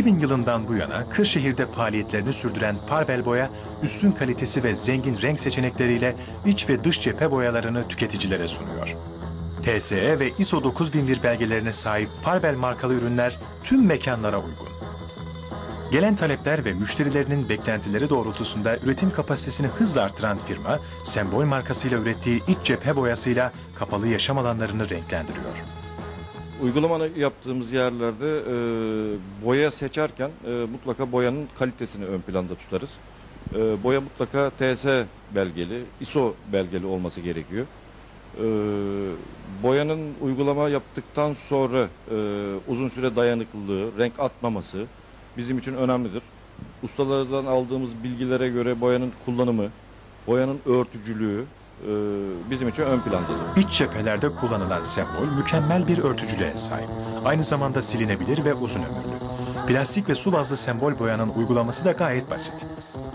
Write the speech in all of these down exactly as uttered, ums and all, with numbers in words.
iki bin yılından bu yana Kırşehir'de faaliyetlerini sürdüren Farbel Boya, üstün kalitesi ve zengin renk seçenekleriyle iç ve dış cephe boyalarını tüketicilere sunuyor. T S E ve I S O dokuz bin bir belgelerine sahip Farbel markalı ürünler tüm mekanlara uygun. Gelen talepler ve müşterilerinin beklentileri doğrultusunda üretim kapasitesini hızla artıran firma, Sembol markasıyla ürettiği iç cephe boyasıyla kapalı yaşam alanlarını renklendiriyor. Uygulama yaptığımız yerlerde e, boya seçerken e, mutlaka boyanın kalitesini ön planda tutarız. E, boya mutlaka T S E belgeli, I S O belgeli olması gerekiyor. E, boyanın uygulama yaptıktan sonra e, uzun süre dayanıklılığı, renk atmaması bizim için önemlidir. Ustalardan aldığımız bilgilere göre boyanın kullanımı, boyanın örtücülüğü e, bizim için ön plandadır. İç cephelerde kullanılan Sembol mükemmel bir örtücülüğe sahip. Aynı zamanda silinebilir ve uzun ömürlü. Plastik ve su bazlı Sembol boyanın uygulaması da gayet basit.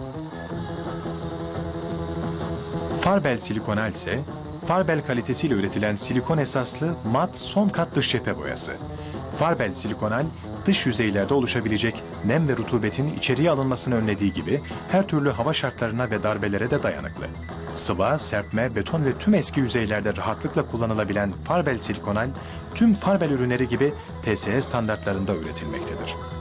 Farbel Silikonal ise Farbel kalitesiyle üretilen silikon esaslı mat son kat dış cephe boyası. Farbel Silikonal, dış yüzeylerde oluşabilecek nem ve rutubetin içeriye alınmasını önlediği gibi her türlü hava şartlarına ve darbelere de dayanıklı. Sıva, serpme, beton ve tüm eski yüzeylerde rahatlıkla kullanılabilen Farbel Silikonal, tüm Farbel ürünleri gibi T S E standartlarında üretilmektedir.